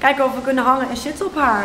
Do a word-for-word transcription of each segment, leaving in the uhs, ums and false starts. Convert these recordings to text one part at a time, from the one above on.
kijken of we kunnen hangen en zitten op haar.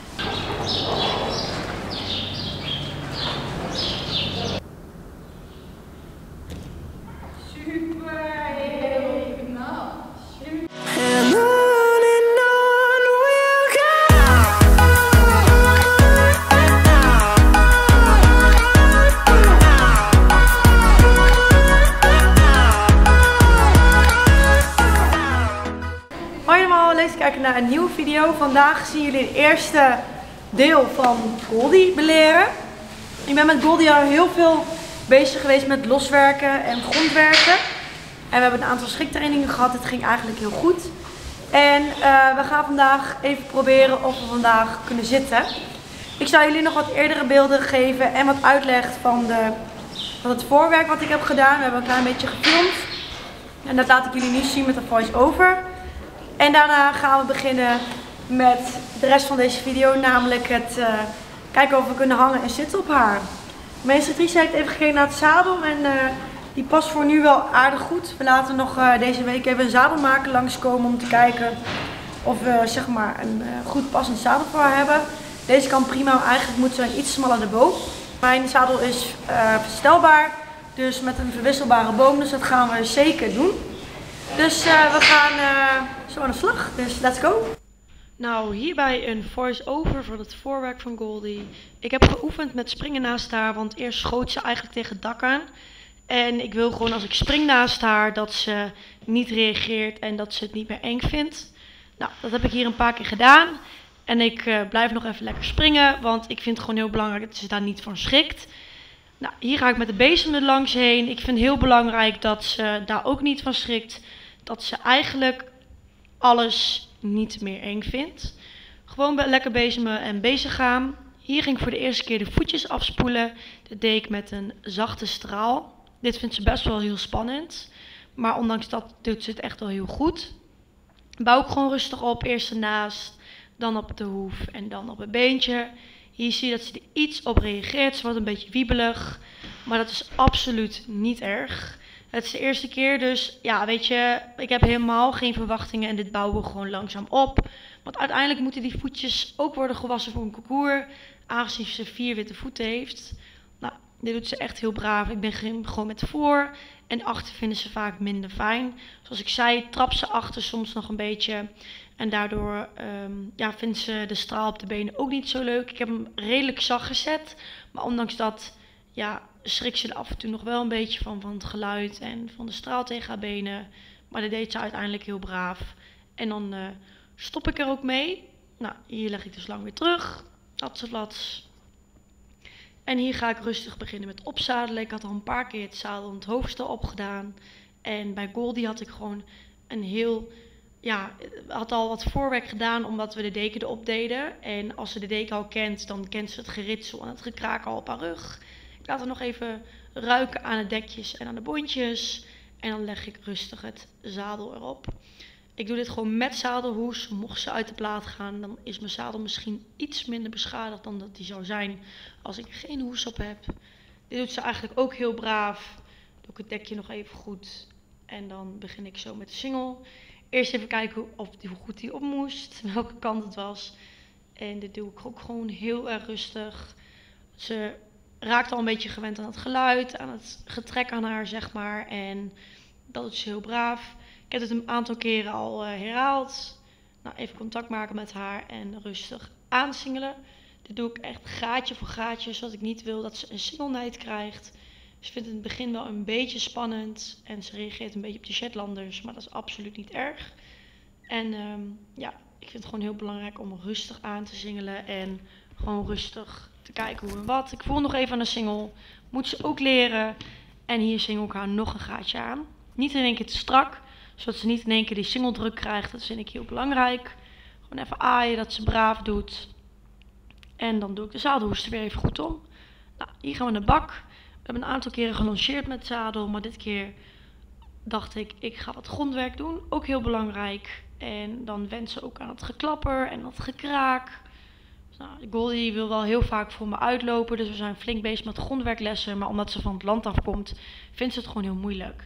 Kijken naar een nieuwe video. Vandaag zien jullie het eerste deel van Goldie beleren. Ik ben met Goldie al heel veel bezig geweest met loswerken en grondwerken. En we hebben een aantal schriktrainingen gehad. Het ging eigenlijk heel goed. En uh, we gaan vandaag even proberen of we vandaag kunnen zitten. Ik zal jullie nog wat eerdere beelden geven en wat uitleg van, de, van het voorwerk wat ik heb gedaan. We hebben een klein beetje gefilmd. En dat laat ik jullie nu zien met een voice-over. En daarna gaan we beginnen met de rest van deze video, namelijk het uh, kijken of we kunnen hangen en zitten op haar. Mijn instructrice heeft even gekeken naar het zadel en uh, die past voor nu wel aardig goed. We laten nog uh, deze week even een zadelmaker langskomen om te kijken of we zeg maar een uh, goed passend zadel voor haar hebben. Deze kan prima, maar eigenlijk moet ze een iets smaller de boom. Mijn zadel is uh, verstelbaar, dus met een verwisselbare boom, dus dat gaan we zeker doen. Dus uh, we gaan uh, zo aan de slag, dus let's go! Nou, hierbij een voice-over voor het voorwerk van Goldie. Ik heb geoefend met springen naast haar, want eerst schoot ze eigenlijk tegen het dak aan. En ik wil gewoon als ik spring naast haar dat ze niet reageert en dat ze het niet meer eng vindt. Nou, dat heb ik hier een paar keer gedaan. En ik uh, blijf nog even lekker springen, want ik vind het gewoon heel belangrijk dat ze daar niet van schrikt. Nou, hier ga ik met de bezem er langs heen. Ik vind het heel belangrijk dat ze daar ook niet van schrikt. Dat ze eigenlijk alles niet meer eng vindt. Gewoon lekker bezemen en bezig gaan. Hier ging ik voor de eerste keer de voetjes afspoelen. Dat deed ik met een zachte straal. Dit vindt ze best wel heel spannend. Maar ondanks dat doet ze het echt wel heel goed. Bouw ik gewoon rustig op. Eerst ernaast, dan op de hoef en dan op het beentje. Hier zie je dat ze er iets op reageert. Ze wordt een beetje wiebelig. Maar dat is absoluut niet erg. Het is de eerste keer, dus ja, weet je, ik heb helemaal geen verwachtingen en dit bouwen we gewoon langzaam op. Want uiteindelijk moeten die voetjes ook worden gewassen voor een concours, aangezien ze vier witte voeten heeft. Nou, dit doet ze echt heel braaf. Ik ben gewoon met voor en achter vinden ze vaak minder fijn. Zoals ik zei, trapt ze achter soms nog een beetje en daardoor um, ja, vindt ze de straal op de benen ook niet zo leuk. Ik heb hem redelijk zacht gezet, maar ondanks dat, ja, schrikt ze er af en toe nog wel een beetje van, van het geluid en van de straal tegen haar benen. Maar dat deed ze uiteindelijk heel braaf. En dan uh, stop ik er ook mee. Nou, hier leg ik de slang weer terug. Hatseflats. En hier ga ik rustig beginnen met opzadelen. Ik had al een paar keer het zadel en het hoofdstel opgedaan. En bij Goldie had ik gewoon een heel... Ja, had al wat voorwerk gedaan omdat we de deken erop deden. En als ze de deken al kent, dan kent ze het geritsel en het gekraak al op haar rug. Ik laat er nog even ruiken aan de dekjes en aan de bondjes. En dan leg ik rustig het zadel erop. Ik doe dit gewoon met zadelhoes. Mocht ze uit de plaat gaan, dan is mijn zadel misschien iets minder beschadigd dan dat die zou zijn als ik geen hoes op heb. Dit doet ze eigenlijk ook heel braaf. Doe ik het dekje nog even goed. En dan begin ik zo met de singel. Eerst even kijken of die, hoe goed die op moest, welke kant het was. En dit doe ik ook gewoon heel erg rustig. Ze raakt al een beetje gewend aan het geluid, aan het getrek aan haar, zeg maar. En dat is heel braaf. Ik heb het een aantal keren al uh, herhaald. Nou, even contact maken met haar en rustig aansingelen. Dit doe ik echt gaatje voor gaatje, zodat ik niet wil dat ze een singelnijd krijgt. Ze vindt het in het begin wel een beetje spannend en ze reageert een beetje op de Shetlanders, maar dat is absoluut niet erg. En um, ja, ik vind het gewoon heel belangrijk om rustig aan te singelen en gewoon rustig te kijken hoe en wat. Ik voel nog even aan de singel, moet ze ook leren. En hier singel ik haar nog een gaatje aan. Niet in één keer te strak, zodat ze niet in één keer die singeldruk krijgt. Dat vind ik heel belangrijk. Gewoon even aaien, dat ze braaf doet. En dan doe ik de zadelhoes er weer even goed om. Nou, hier gaan we naar de bak. We hebben een aantal keren gelongeerd met zadel, maar dit keer dacht ik, ik ga wat grondwerk doen. Ook heel belangrijk. En dan went ze ook aan het geklapper en dat gekraak. Dus nou, Goldie wil wel heel vaak voor me uitlopen, dus we zijn flink bezig met grondwerklessen. Maar omdat ze van het land afkomt, vindt ze het gewoon heel moeilijk.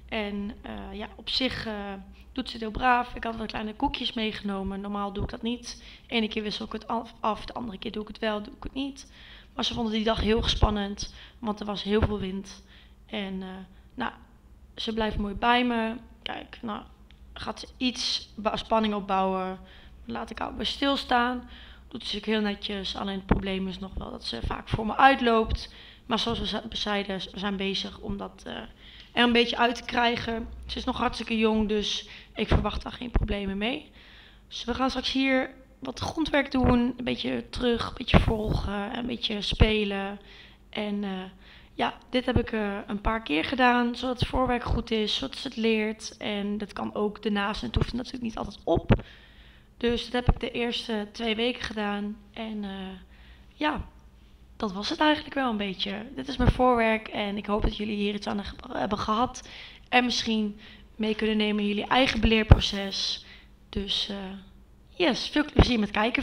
En uh, ja, op zich uh, doet ze het heel braaf. Ik had wat kleine koekjes meegenomen. Normaal doe ik dat niet. De ene keer wissel ik het af, de andere keer doe ik het wel, doe ik het niet. Maar ze vonden die dag heel spannend, want er was heel veel wind. En uh, nou, ze blijft mooi bij me. Kijk, nou gaat ze iets spanning opbouwen. Laat ik haar bij stilstaan. Doet ze heel netjes. Alleen het probleem is nog wel dat ze vaak voor me uitloopt. Maar zoals we zeiden, we zijn bezig om dat uh, er een beetje uit te krijgen. Ze is nog hartstikke jong, dus ik verwacht daar geen problemen mee. Dus we gaan straks hier wat grondwerk doen. Een beetje terug, een beetje volgen, een beetje spelen. En uh, ja, dit heb ik uh, een paar keer gedaan, zodat het voorwerk goed is, zodat ze het leert. En dat kan ook daarnaast, en het hoeft natuurlijk niet altijd op. Dus dat heb ik de eerste twee weken gedaan. En uh, ja, dat was het eigenlijk wel een beetje. Dit is mijn voorwerk en ik hoop dat jullie hier iets aan hebben gehad. En misschien mee kunnen nemen in jullie eigen beleerproces. Dus uh, yes, veel plezier met kijken.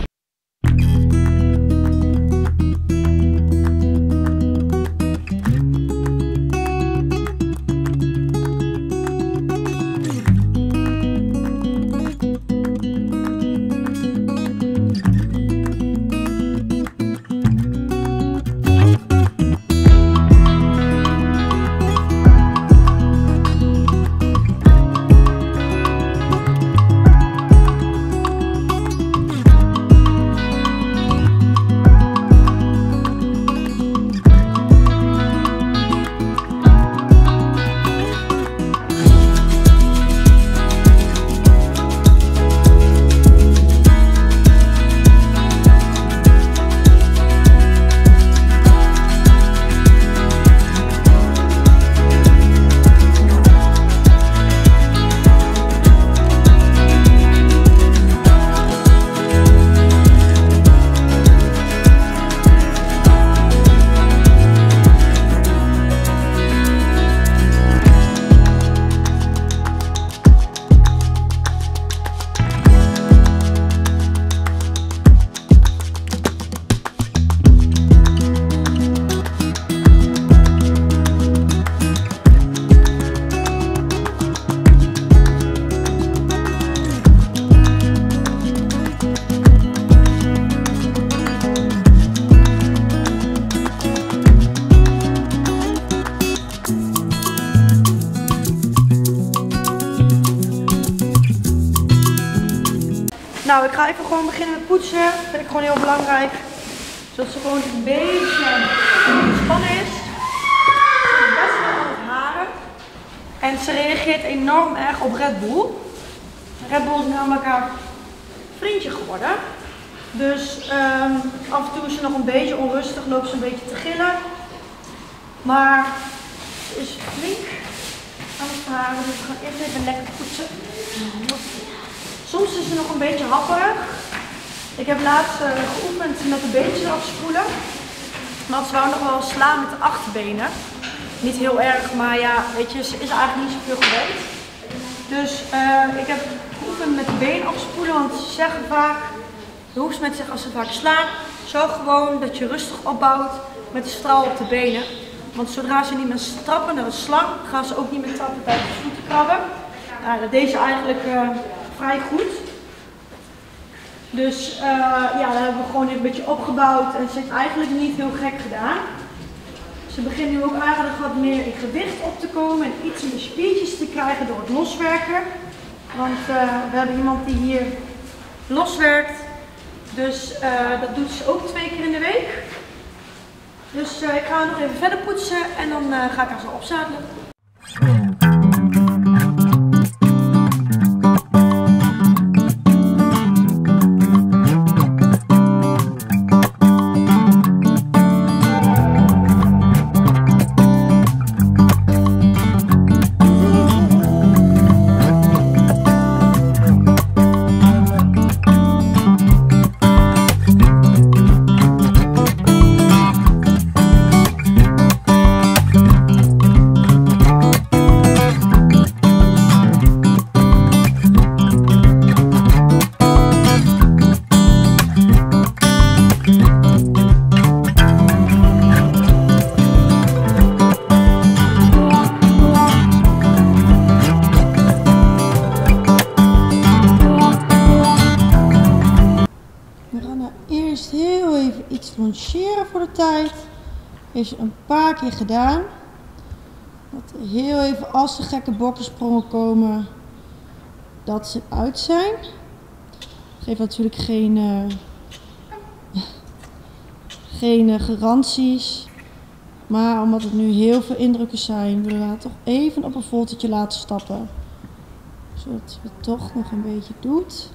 Nou, ik ga even gewoon beginnen met poetsen. Dat vind ik gewoon heel belangrijk. Zodat ze gewoon een beetje ontspannen is. Ze is best wel aan het haren. En ze reageert enorm erg op Red Bull. Red Bull is namelijk haar vriendje geworden. Dus um, af en toe is ze nog een beetje onrustig, loopt ze een beetje te gillen. Maar ze is flink aan het haren. Dus we gaan eerst even lekker poetsen. Soms is ze nog een beetje happerig. Ik heb laatst uh, geoefend met de beentjes afspoelen. Maar ze wou nog wel slaan met de achterbenen. Niet heel erg, maar ja, weet je, ze is eigenlijk niet zoveel gewend. Dus uh, ik heb geoefend met de been afspoelen, want ze zeggen vaak, de hoefsmet zegt als ze vaak slaan, zorg gewoon dat je rustig opbouwt met de straal op de benen. Want zodra ze niet meer trappen naar de slang, gaan ze ook niet meer trappen bij de voeten krabben. Nou, dat deed ze eigenlijk uh, vrij goed. Dus uh, ja, dat hebben we gewoon een beetje opgebouwd en ze heeft eigenlijk niet heel gek gedaan. Ze begint nu ook eigenlijk wat meer in gewicht op te komen en iets meer spiertjes te krijgen door het loswerken. Want uh, we hebben iemand die hier loswerkt, dus uh, dat doet ze ook twee keer in de week. Dus uh, ik ga haar nog even verder poetsen en dan uh, ga ik haar zo opzadelen. Nou, eerst heel even iets longeren voor de tijd. Heeft ze een paar keer gedaan. Dat heel even als de gekke bokkensprongen komen, dat ze uit zijn. Geeft natuurlijk geen, uh, geen uh, garanties. Maar omdat het nu heel veel indrukken zijn, willen we haar toch even op een voltertje laten stappen. Zodat ze het toch nog een beetje doet.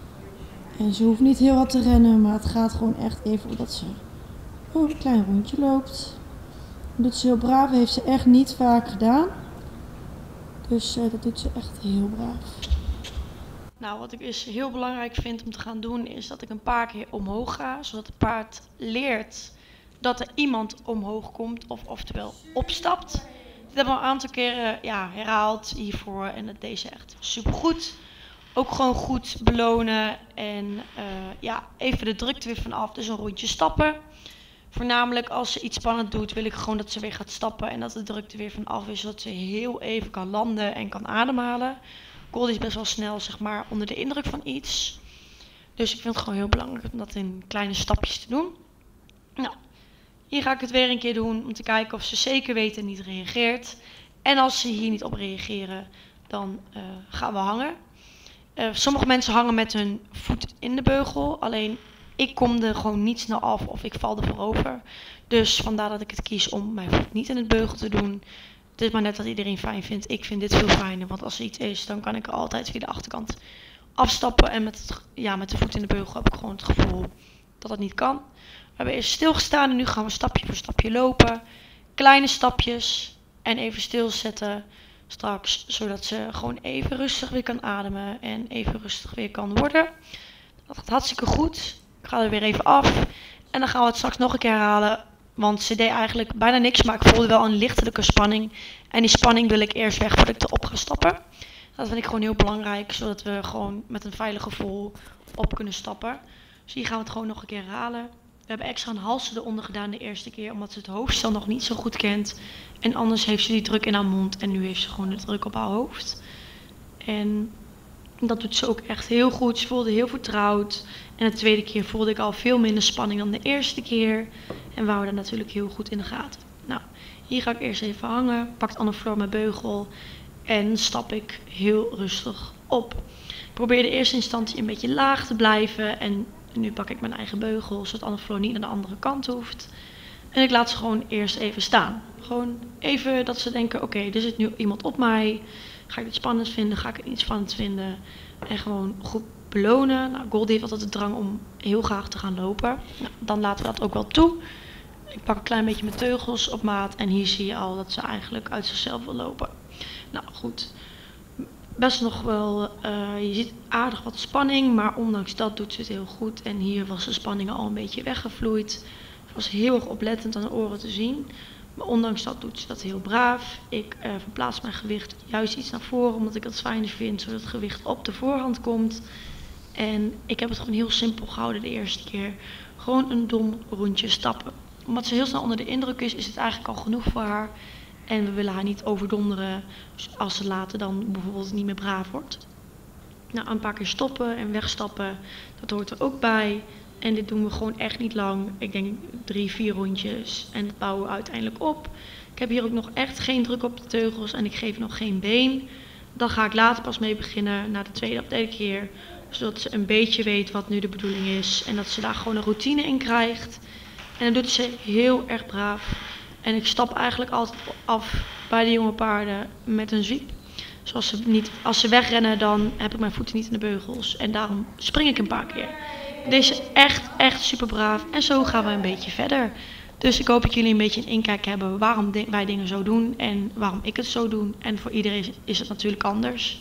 En ze hoeft niet heel hard te rennen, maar het gaat gewoon echt even omdat ze oh, een klein rondje loopt. Dat doet ze heel braaf, heeft ze echt niet vaak gedaan. Dus uh, dat doet ze echt heel braaf. Nou, wat ik dus heel belangrijk vind om te gaan doen, is dat ik een paar keer omhoog ga. Zodat het paard leert dat er iemand omhoog komt, of oftewel opstapt. Dit hebben we een aantal keren ja, herhaald hiervoor en dat deed ze echt supergoed. Ook gewoon goed belonen en uh, ja, even de drukte weer vanaf, dus een rondje stappen. Voornamelijk als ze iets spannend doet, wil ik gewoon dat ze weer gaat stappen en dat de drukte weer vanaf is, zodat ze heel even kan landen en kan ademhalen. Goldie is best wel snel, zeg maar, onder de indruk van iets. Dus ik vind het gewoon heel belangrijk om dat in kleine stapjes te doen. Nou, hier ga ik het weer een keer doen om te kijken of ze zeker weten en niet reageert. En als ze hier niet op reageren, dan uh, gaan we hangen. Uh, sommige mensen hangen met hun voet in de beugel, alleen ik kom er gewoon niet snel af of ik val er voorover. Dus vandaar dat ik het kies om mijn voet niet in het beugel te doen. Het is maar net wat iedereen fijn vindt. Ik vind dit veel fijner, want als er iets is, dan kan ik er altijd via de achterkant afstappen. En met, het, ja, met de voet in de beugel heb ik gewoon het gevoel dat het niet kan. We hebben eerst stilgestaan en nu gaan we stapje voor stapje lopen. Kleine stapjes en even stilzetten straks, zodat ze gewoon even rustig weer kan ademen en even rustig weer kan worden. Dat gaat hartstikke goed. Ik ga er weer even af en dan gaan we het straks nog een keer herhalen. Want ze deed eigenlijk bijna niks, maar ik voelde wel een lichtelijke spanning. En die spanning wil ik eerst weg voordat ik erop ga stappen. Dat vind ik gewoon heel belangrijk, zodat we gewoon met een veilig gevoel op kunnen stappen. Dus hier gaan we het gewoon nog een keer herhalen. We hebben extra een halsen eronder gedaan de eerste keer, omdat ze het hoofdstel nog niet zo goed kent. En anders heeft ze die druk in haar mond en nu heeft ze gewoon de druk op haar hoofd. En dat doet ze ook echt heel goed. Ze voelde heel vertrouwd. En de tweede keer voelde ik al veel minder spanning dan de eerste keer. En we houden dat natuurlijk heel goed in de gaten. Nou, hier ga ik eerst even hangen. Pakt Anne Floor mijn beugel. En stap ik heel rustig op. Ik probeer in eerste instantie een beetje laag te blijven. En nu pak ik mijn eigen beugel, zodat Anne Floor niet naar de andere kant hoeft. En ik laat ze gewoon eerst even staan. Gewoon even dat ze denken, oké, okay, er zit nu iemand op mij. Ga ik het spannend vinden? Ga ik het niet spannend vinden? En gewoon goed belonen. Nou, Goldie heeft altijd de drang om heel graag te gaan lopen. Nou, dan laten we dat ook wel toe. Ik pak een klein beetje mijn teugels op maat. En hier zie je al dat ze eigenlijk uit zichzelf wil lopen. Nou goed. Best nog wel, uh, je ziet aardig wat spanning. Maar ondanks dat doet ze het heel goed. En hier was de spanning al een beetje weggevloeid. Het was heel erg oplettend aan de oren te zien. Maar ondanks dat doet ze dat heel braaf. Ik uh, verplaats mijn gewicht juist iets naar voren, omdat ik dat fijner vind, zodat het gewicht op de voorhand komt. En ik heb het gewoon heel simpel gehouden de eerste keer. Gewoon een dom rondje stappen. Omdat ze heel snel onder de indruk is, is het eigenlijk al genoeg voor haar. En we willen haar niet overdonderen als ze later dan bijvoorbeeld niet meer braaf wordt. Nou, een paar keer stoppen en wegstappen, dat hoort er ook bij. En dit doen we gewoon echt niet lang. Ik denk drie, vier rondjes. En dat bouwen we uiteindelijk op. Ik heb hier ook nog echt geen druk op de teugels. En ik geef nog geen been. Dan ga ik later pas mee beginnen. Na de tweede of derde keer. Zodat ze een beetje weet wat nu de bedoeling is. En dat ze daar gewoon een routine in krijgt. En dat doet ze heel erg braaf. En ik stap eigenlijk altijd af bij de jonge paarden met een zwiep. Zoals ze niet, als ze wegrennen, dan heb ik mijn voeten niet in de beugels. En daarom spring ik een paar keer. Deze is echt, echt super braaf. En zo gaan we een beetje verder. Dus ik hoop dat jullie een beetje een inkijk hebben waarom wij dingen zo doen. En waarom ik het zo doe. En voor iedereen is het natuurlijk anders.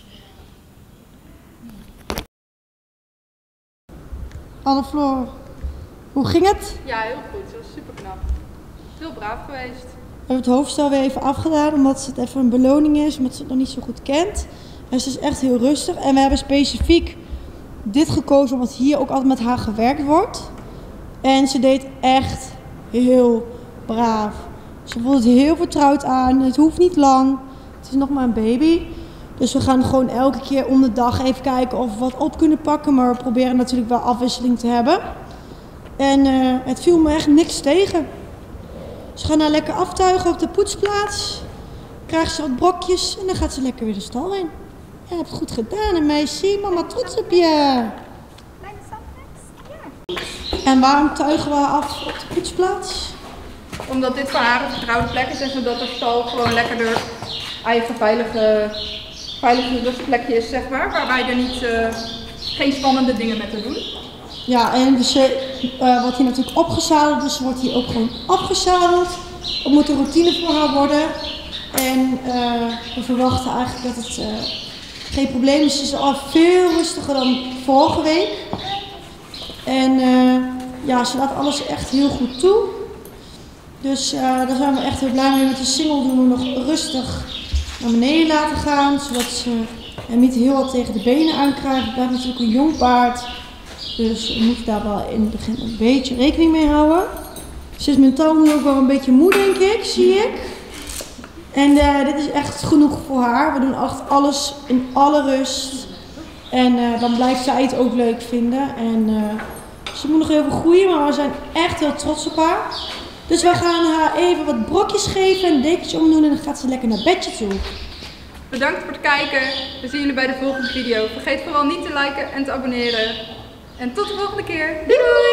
Anne Floor, hoe ging het? Ja, heel goed. Ze was super knap. Heel braaf geweest. We hebben het hoofdstel weer even afgedaan, omdat het even een beloning is, omdat ze het nog niet zo goed kent. En ze is echt heel rustig. En we hebben specifiek dit gekozen, omdat hier ook altijd met haar gewerkt wordt. En ze deed echt heel braaf. Ze voelt het heel vertrouwd aan. Het hoeft niet lang. Het is nog maar een baby. Dus we gaan gewoon elke keer om de dag even kijken of we wat op kunnen pakken. Maar we proberen natuurlijk wel afwisseling te hebben. En uh, het viel me echt niks tegen. Ze gaan haar lekker aftuigen op de poetsplaats. Krijgt ze wat brokjes en dan gaat ze lekker weer de stal in. Ja, je hebt het goed gedaan, een meisje. Mama trots op je. En waarom tuigen we haar af op de poetsplaats? Omdat dit voor haar een vertrouwde plek is en zodat de stal gewoon lekker de eigen veilige, veilige rustplekje is, zeg maar. Waarbij er niet, uh, geen spannende dingen met te doen. Ja, en dus, uh, wordt hier natuurlijk opgezadeld, dus wordt hier ook gewoon afgezadeld. Het moet een routine voor haar worden. En uh, we verwachten eigenlijk dat het uh, geen probleem is. Ze is al veel rustiger dan vorige week. En uh, ja, ze laat alles echt heel goed toe. Dus uh, daar zijn we echt heel blij mee. Met de single doen we nog rustig naar beneden laten gaan. Zodat ze hem niet heel wat tegen de benen aankrijgt. Het blijft natuurlijk een jong paard. Dus we moeten daar wel in het begin een beetje rekening mee houden. Ze is mentaal nu ook wel een beetje moe, denk ik, zie ik. En uh, dit is echt genoeg voor haar. We doen echt alles in alle rust. En uh, dan blijft zij het ook leuk vinden. En uh, ze moet nog heel veel groeien, maar we zijn echt heel trots op haar. Dus we gaan haar even wat brokjes geven, een dekentje omdoen en dan gaat ze lekker naar bedje toe. Bedankt voor het kijken. We zien jullie bij de volgende video. Vergeet vooral niet te liken en te abonneren. En tot de volgende keer. Doei doei!